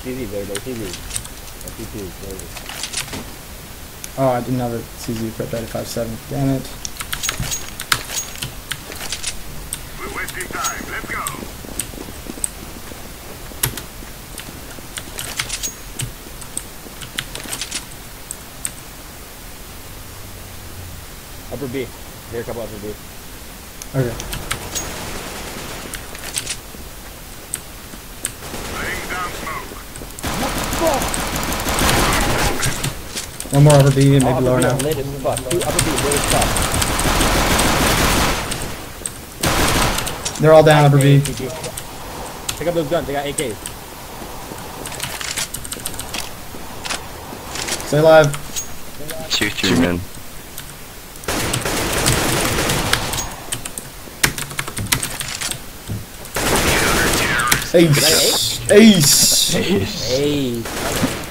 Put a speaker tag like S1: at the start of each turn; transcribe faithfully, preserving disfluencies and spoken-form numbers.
S1: C Z, there, there, C Z. C Z, there.
S2: Oh, I didn't have a C Z equipped at five seven. Damn it.
S3: We're wasting time. Let's go.
S1: Upper B. There are a couple upper B.
S2: Okay.
S3: Laying down smoke.
S2: One more upper B and
S1: Oh,
S2: maybe lower
S1: upper
S2: now.
S1: B lit as fuck. Two upper B lit as fuck.
S2: They're all down upper B.
S1: Pick up those guns, they got A Ks.
S2: Stay alive.
S4: Two, three men.
S2: Ace. Ace.
S1: Hey.